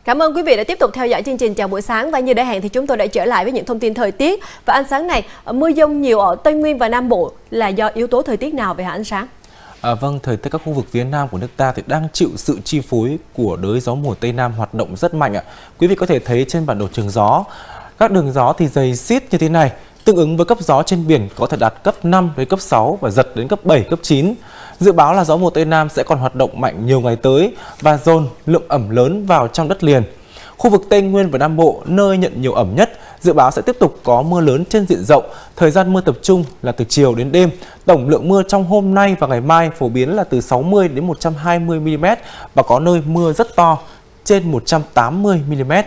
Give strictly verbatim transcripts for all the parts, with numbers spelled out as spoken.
Cảm ơn quý vị đã tiếp tục theo dõi chương trình Chào buổi sáng, và như đã hẹn thì chúng tôi đã trở lại với những thông tin thời tiết. Và ánh sáng này, mưa dông nhiều ở Tây Nguyên và Nam Bộ là do yếu tố thời tiết nào vậy hả Ánh Sáng? À, vâng, thời tiết các khu vực phía Nam của nước ta thì đang chịu sự chi phối của đới gió mùa Tây Nam hoạt động rất mạnh ạ. Quý vị có thể thấy trên bản đồ trường gió, các đường gió thì dày xiết như thế này, tương ứng với cấp gió trên biển có thể đạt cấp năm đến cấp sáu và giật đến cấp bảy, cấp chín. Dự báo là gió mùa Tây Nam sẽ còn hoạt động mạnh nhiều ngày tới và dồn lượng ẩm lớn vào trong đất liền. Khu vực Tây Nguyên và Nam Bộ, nơi nhận nhiều ẩm nhất, dự báo sẽ tiếp tục có mưa lớn trên diện rộng. Thời gian mưa tập trung là từ chiều đến đêm. Tổng lượng mưa trong hôm nay và ngày mai phổ biến là từ sáu mươi đến một trăm hai mươi mi-li-mét và có nơi mưa rất to, trên một trăm tám mươi mi-li-mét.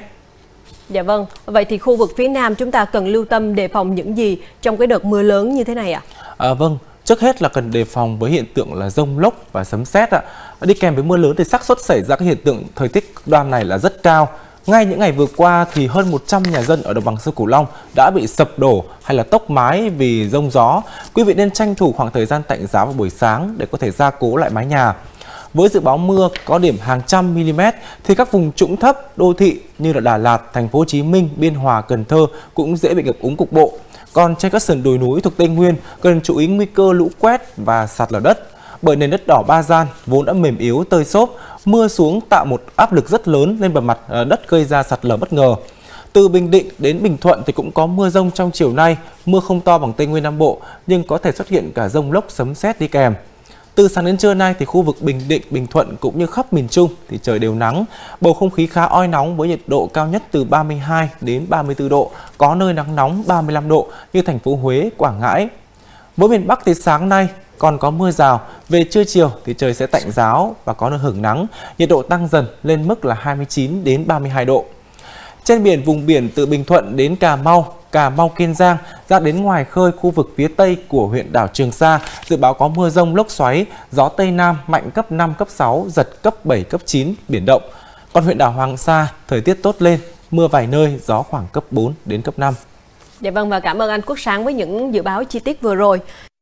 Dạ vâng, vậy thì khu vực phía Nam chúng ta cần lưu tâm đề phòng những gì trong cái đợt mưa lớn như thế này ạ? À, vâng, trước hết là cần đề phòng với hiện tượng là dông lốc và sấm sét ạ. Đi kèm với mưa lớn thì xác suất xảy ra các hiện tượng thời tiết cực đoan này là rất cao. Ngay những ngày vừa qua thì hơn một trăm nhà dân ở đồng bằng sông Cửu Long đã bị sập đổ hay là tốc mái vì dông gió. Quý vị nên tranh thủ khoảng thời gian tạnh giáo vào buổi sáng để có thể gia cố lại mái nhà. Với dự báo mưa có điểm hàng trăm mi-li-mét thì các vùng trũng thấp, đô thị như là Đà Lạt, Thành phố Hồ Chí Minh, Biên Hòa, Cần Thơ cũng dễ bị ngập úng cục bộ. Còn trên các sườn đồi núi thuộc Tây Nguyên cần chú ý nguy cơ lũ quét và sạt lở đất. Bởi nền đất đỏ Ba Gian vốn đã mềm yếu tơi xốp, mưa xuống tạo một áp lực rất lớn lên bề mặt đất gây ra sạt lở bất ngờ. Từ Bình Định đến Bình Thuận thì cũng có mưa rông trong chiều nay, mưa không to bằng Tây Nguyên Nam Bộ nhưng có thể xuất hiện cả dông lốc sấm sét đi kèm. Từ sáng đến trưa nay thì khu vực Bình Định, Bình Thuận cũng như khắp miền Trung thì trời đều nắng, bầu không khí khá oi nóng với nhiệt độ cao nhất từ ba mươi hai đến ba mươi tư độ, có nơi nắng nóng ba mươi lăm độ như thành phố Huế, Quảng Ngãi. Với miền Bắc thì sáng nay còn có mưa rào, về trưa chiều thì trời sẽ tạnh ráo và có nơi hửng nắng, nhiệt độ tăng dần lên mức là hai mươi chín đến ba mươi hai độ. Trên biển, vùng biển từ Bình Thuận đến Cà Mau, Cà Mau, Kiên Giang ra đến ngoài khơi khu vực phía Tây của huyện đảo Trường Sa, dự báo có mưa rông lốc xoáy, gió Tây Nam mạnh cấp năm, cấp sáu, giật cấp bảy, cấp chín, biển động. Còn huyện đảo Hoàng Sa, thời tiết tốt lên, mưa vài nơi, gió khoảng cấp bốn đến cấp năm. Dạ vâng, và cảm ơn anh Quốc Sáng với những dự báo chi tiết vừa rồi.